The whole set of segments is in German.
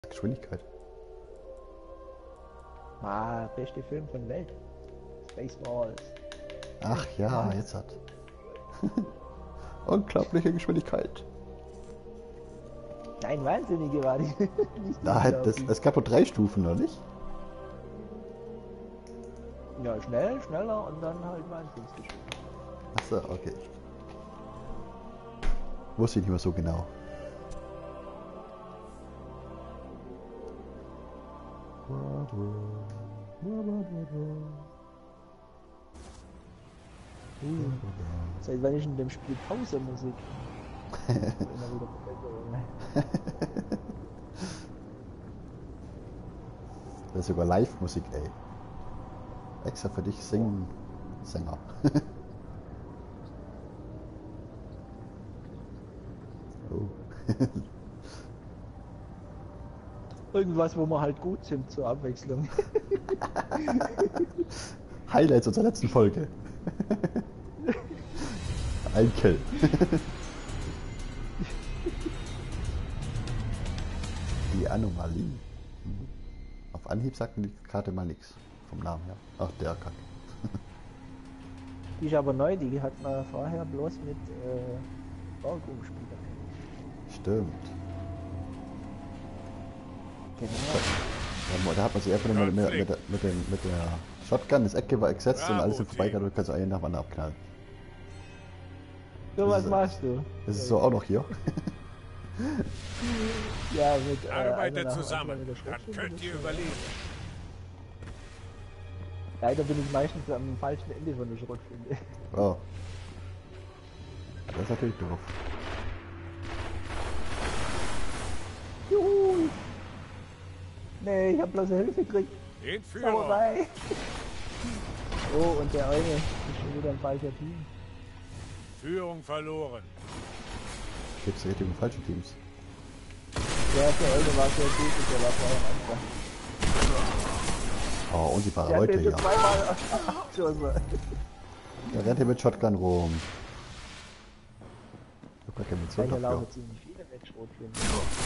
Geschwindigkeit. Ah, beste Film von der Welt. Spaceballs. Ach ja, jetzt hat. Unglaubliche Geschwindigkeit. Nein, wahnsinnige war die. Nicht Nein, unglaublich. es gab nur 3 Stufen, oder nicht? Ja, schneller und dann halt wahnsinnig. Achso, okay. Wusste ich nicht mehr so genau. Seit wann ist in dem Spiel Pause-Musik? Immer wieder Das ist sogar Live-Musik, ey. Extra für dich singen, Sänger. Oh. Irgendwas, wo wir halt gut sind zur Abwechslung. Highlights unserer letzten Folge. Ein Kill. Die Anomalie. Auf Anhieb sagt mir die Karte mal nichts. Vom Namen her. Ach, der Kack. Die ist aber neu, die hat man vorher bloß mit Baugruppenspieler. Stimmt. Genau. Da hat man sich einfach nur mit der Shotgun ins Eck gesetzt und alles im Vorbeigegangen und kannst du einen nach dem anderen abknallen. So was machst du? Das ist so auch noch hier. Ja, mit Arbeitet zusammen, dann könnt ihr überleben. Leider bin ich meistens am falschen Ende von der Schrotflinte. Oh. Das ist natürlich doof. Juhu! Nee, ich hab bloß eine Hilfe gekriegt. Den Führer. Sauerei! Oh, und der eine ist schon wieder ein falscher Team. Führung verloren. Gibt es richtige und falsche Teams? Ja, der eine war sehr gut und der war vorher am Anfang. Oh, unsichtbare Der hat Leute den hier. schon zweimal abgeschossen. Der rennt hier mit Shotgun rum. Ich hab gar keine Munition Hier dafür. laufen ziemlich viele mit Schrotflinten.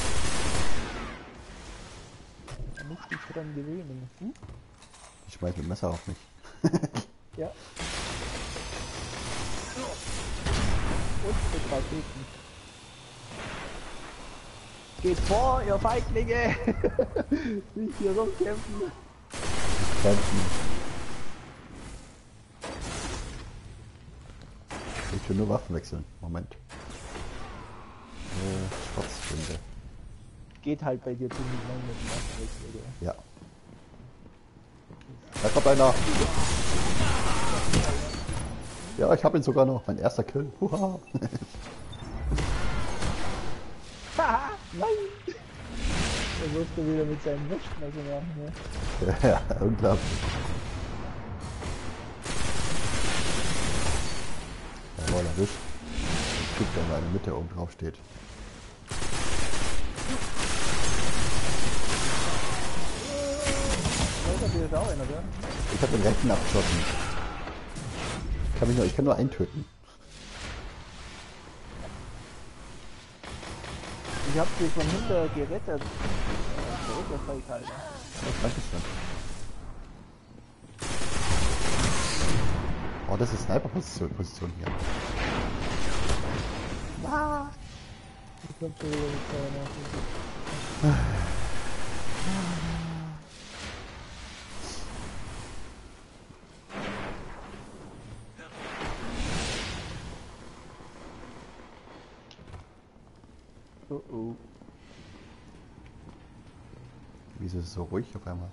Da musst du dich dran gewöhnen. Hm? Ich schmeiß mit Messer auf mich. Ja. Und mit Raketen. Geht vor, ihr Feiglinge! Nicht hier rumkämpfen. Kämpfen. Ich will nur Waffen wechseln. Moment. Schwarzflinte. Geht halt bei dir ziemlich lang mit dem Waffenwechsel, oder? Ja. Da kommt einer. Ja, ich habe ihn sogar noch. Mein erster Kill. Huha. Haha, nein! Er musste wieder mit seinem Wäschmesser machen, ne? Ja, unglaublich. Jawohl, erwischt. Ein Typ, der da in der Mitte oben drauf steht. Da auch einer, oder? Ich habe den rechten abgeschossen. Ich kann nur einen töten. Ich hab dich von hinter gerettet. Zurückgefallen. Ja, Dankeschön. Oh, das ist Sniper-Position hier. Ah! Ich komm schon wieder mit seiner Oh oh. Wieso ist es so ruhig auf einmal?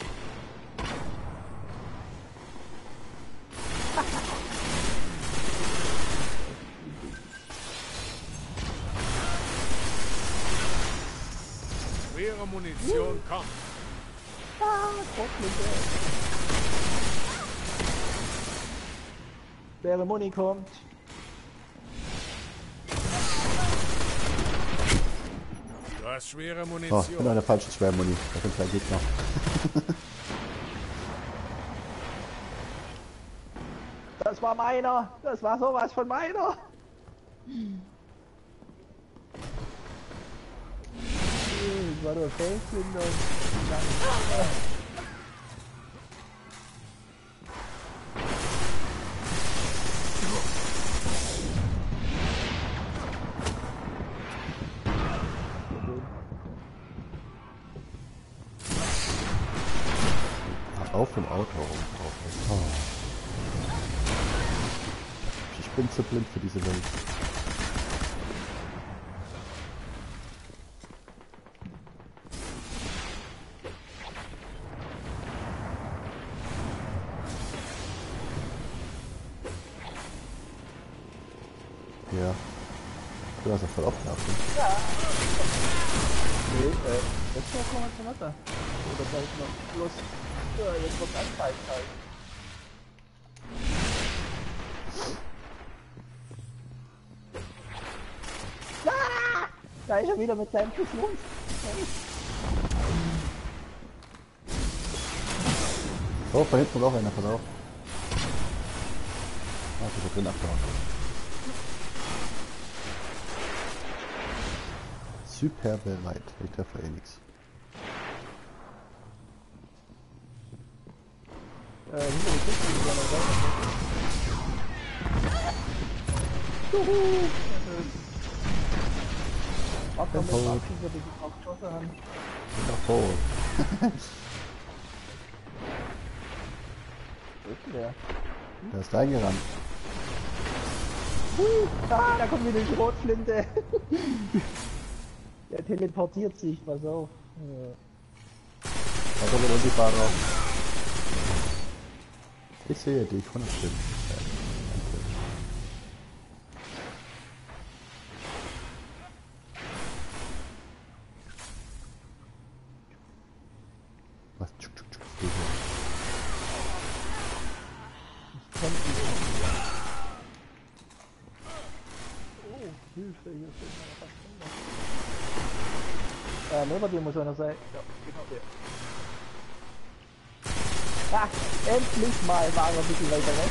Schwere Munition kommt. Ah, Schrotflinte. Schwere Muni kommt. Du hast schwere Oh, ich bin Munition. an der falschen Schwermuni. Da sind 2 Gegner. Das war meiner. Das war sowas von meiner. Das war nur Feldkinder. Auf dem Auto rum. Oh. Ich bin zu blind für diese Welt. Ja. Du hast ja voll aufgehabt, ne? Ja. Nee, jetzt kommen wir zum Wetter. Oder soll ich noch Schluss? Ja, jetzt wird Anfall halt. Ah! Da ist er wieder mit seinem Fuß. Oh, von hinten kommt auch einer, pass auf. Ah, ich hab drin abgehauen. Super bereit. Ich treffe eh nichts. Hinter die Kiste ist ja noch weiter. Juhu! Warte mal, tot. abschießen, bis ich auch geschossen habe. Ich bin auch tot. Wo ist denn der? Der ist reingerannt. Ah, da kommt wieder die Rotflinte. Der teleportiert sich, pass auf. Ja. Da kommt wieder die Fahrer. Ich sehe dich, 100 Stimmen. Was? Tschuk, tschuk, tschuk, geht hier. Oh, Hilfe, hier steht noch was. Neben dir muss einer sein. Ja, genau der. Ah, endlich mal war er ein bisschen weiter weg.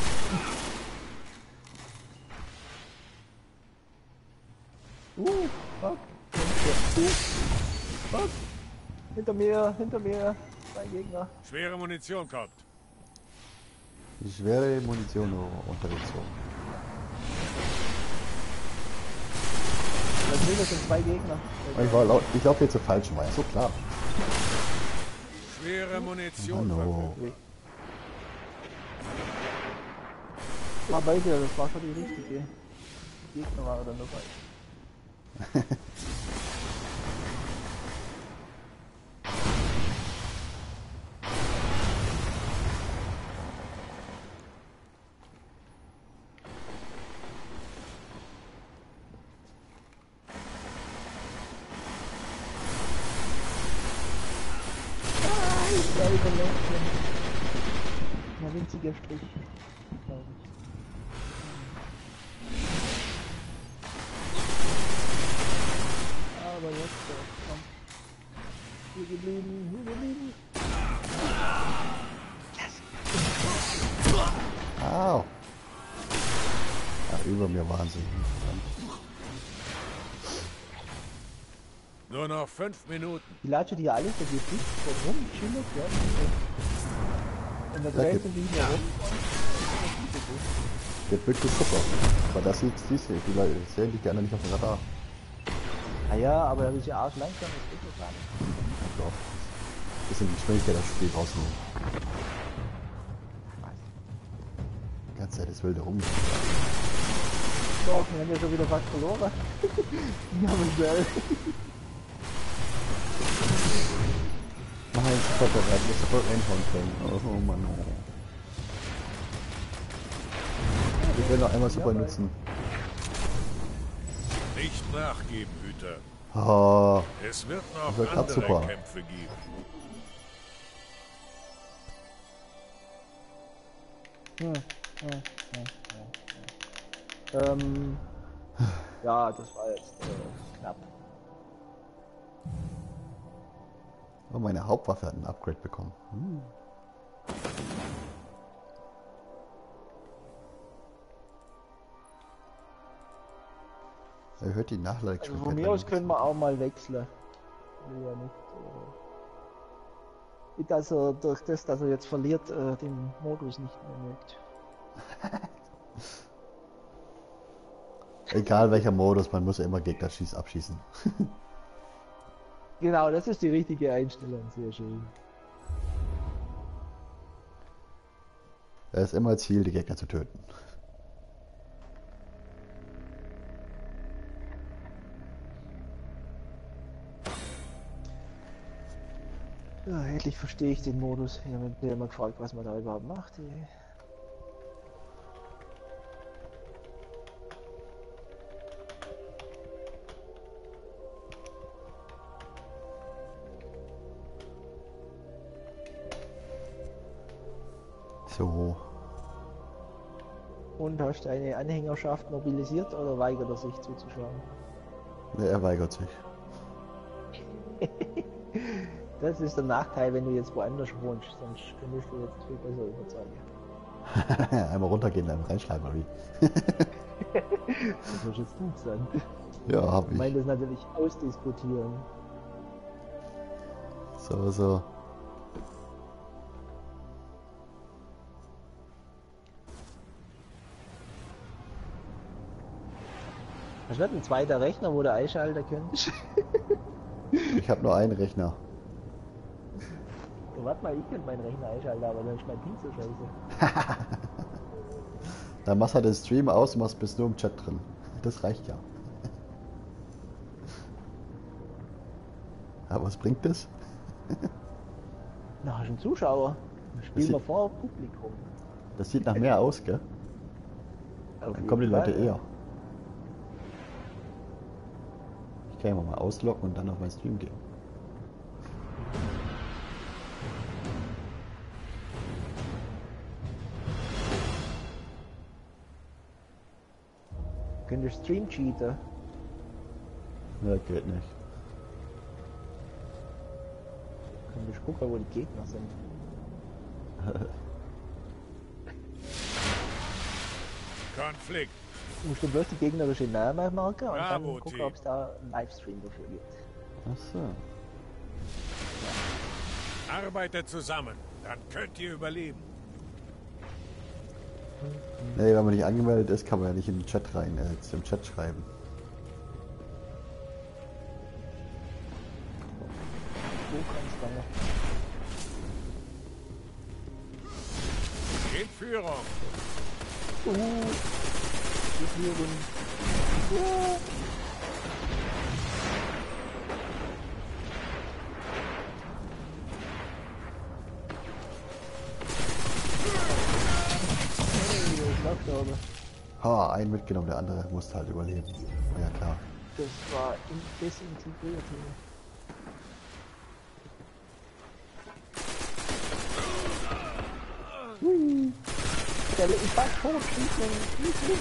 Fuck. Fuck. Hinter mir. Zwei Gegner. Schwere Munition kommt. Schwere Munition unterwegs. Das sind zwei Gegner. Ich laufe hier zur falschen Weihe, so klar. Schwere Munition Hallo. verfügbar. War bei dir, das war schon die richtige. Die Gegner waren dann dabei. Ja, überlebt. Ein winziger Strich, glaube ich. Aber jetzt, komm. Hier geblieben. Au. Ja, über mir Wahnsinn. Nur noch 5 Minuten. Die Latsche, die hier alles so gefliegt, so rum, chillig, ja. Und da dreht sie sich wieder rum. Wird wirklich super. Aber das sieht die Leute sehen die gerne nicht auf dem Radar. Ah ja, aber da ist ja arsch langsam, das geht doch gar nicht. Ich glaube, bisschen die Geschwindigkeit das Spiel rausnehmen. Die ganze Zeit das wilde rum. Doch, wir haben ja schon wieder fast verloren. Ja, aber geil. Mach jetzt sofort bereit, jetzt sofort reinhauen können. Oh Mann, oh. Ich will noch einmal super nutzen. Nicht nachgeben, Hüter. Oh, Es wird Das noch wird grad andere super. Kämpfe geben. Ja, das war jetzt knapp. oh, meine Hauptwaffe hat ein Upgrade bekommen. Erhöht die Also Nachladegeschwindigkeit. von mir aus können wir auch mal wechseln. will ja nicht, dass er durch das, dass er jetzt verliert, den Modus nicht mehr mögt. Egal welcher Modus, man muss ja immer Gegner abschießen. Genau, das ist die richtige Einstellung, sehr schön. Es ist immer Ziel, die Gegner zu töten. Ja, endlich verstehe ich den Modus. Ich habe mir immer gefragt, was man da überhaupt macht. So. Und hast du eine Anhängerschaft mobilisiert oder weigert er sich zuzuschauen? Ne, er weigert sich. Das ist der Nachteil, wenn du jetzt woanders wohnst, sonst könntest du jetzt viel besser überzeugen. Einmal runtergehen, einmal reinschreiben, oder wie? Das wirst jetzt gut sein. Ja, hab Ich meine ich. das natürlich ausdiskutieren. So. Hast du nicht einen zweiten Rechner, wo du einschalten könntest? Ich habe nur einen Rechner. Ja, warte mal, ich könnte meinen Rechner einschalten, aber dann ist mein Ping so scheiße. Dann machst halt den Stream aus und machst bis nur im Chat drin. Das reicht ja. Aber was bringt das? Na, hast du einen Zuschauer? Spielen wir sieht- vor Publikum. Das sieht nach mehr aus, gell? Auf Dann kommen die jeden Leute Fall. eher. Ich kann ja mal ausloggen und dann auf meinen Stream gehen. Könntest Stream cheaten. Ja, geht nicht. Könntest gucken, wo die Gegner sind. Konflikt. Du musst du bloß die gegnerische Namen marken und Bravo, dann gucken, Team. ob es da einen Livestream dafür gibt. Achso. Arbeitet zusammen. Dann könnt ihr überleben. Nee, wenn man nicht angemeldet ist, kann man ja nicht in den Chat rein, im Chat schreiben. Du kannst dann noch. In Führung. Die Führung. Ich glaube, Ha, einen mitgenommen, der andere musste halt überleben. War ja klar. das war desintegriert. Hui. Der ist fast tot, Schießling.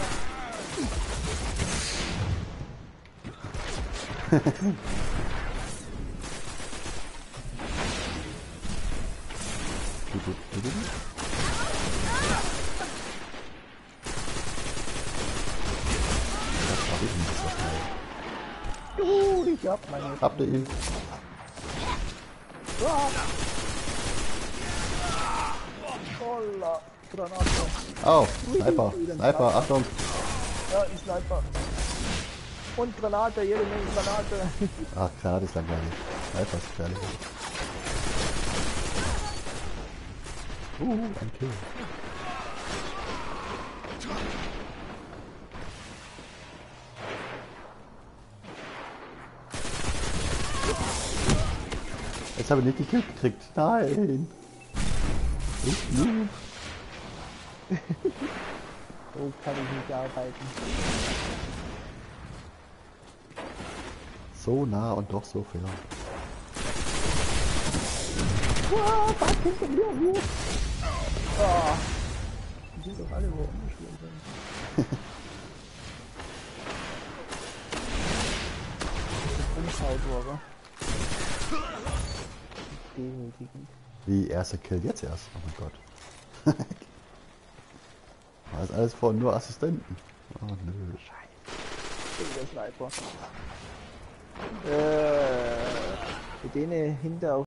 Das war richtig nicht so schnell. Ich hab meine. Habt ihr ihn? Voller Granate. Oh, Sniper, Sniper, Achtung. Ja, ein Sniper. Und Granate, jede Menge Granate. Ach, Granate ist langweilig. Sniper ist gefährlich. Ein Kill. Jetzt habe ich nicht gekillt gekriegt. Nein. Ich noob. So kann ich nicht arbeiten. So nah und doch so fair. Wow, was hinter mir? Wo? Ah. Die sind doch alle wo umgeschwimmt sind. Umschaut wurde. Definitiv nicht. Wie erster Kill jetzt erst? Oh mein Gott. War das alles von nur Assistenten? Oh nö. Der Sniper. mit denen hinter auf